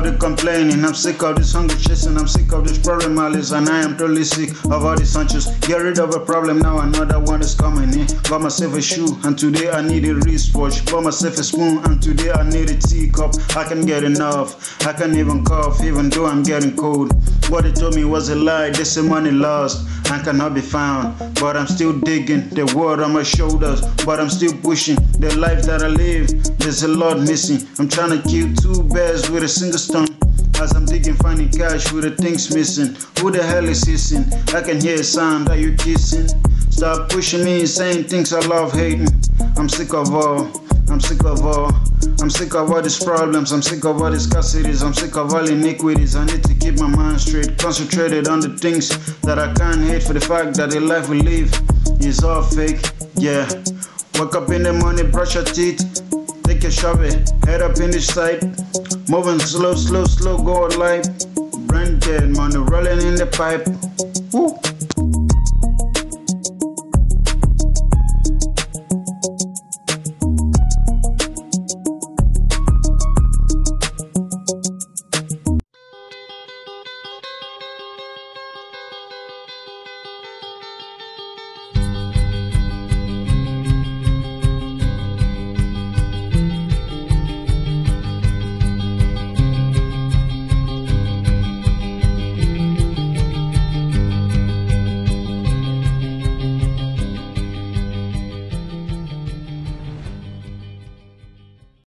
of the complaining, I'm sick of this hunger chasing, I'm sick of this problem malice, and I am totally sick of all these hunches. Get rid of a problem, now another one is coming in. Bought myself a shoe, and today I need a wristwatch. Bought myself a spoon, and today I need a teacup. I can't get enough, I can't even cough, even though I'm getting cold. What they told me was a lie, they say money lost and cannot be found. But I'm still digging, the world on my shoulders, but I'm still pushing the life that I live. There's a lot missing, I'm trying to kill two bears with a single stone. As I'm digging, finding cash with the things missing. Who the hell is hissing? I can hear a sound, are you kissing? Stop pushing me, saying things I love hating. I'm sick of all, I'm sick of all. I'm sick of all these problems, I'm sick of all these scarcities, I'm sick of all iniquities. I need to keep my mind straight, concentrated on the things that I can't hate, for the fact that the life we live is all fake, yeah. Wake up in the morning, brush your teeth, take a shower, head up in the sight. Moving slow, slow, slow, go light. Brand dead, money rolling in the pipe. Woo.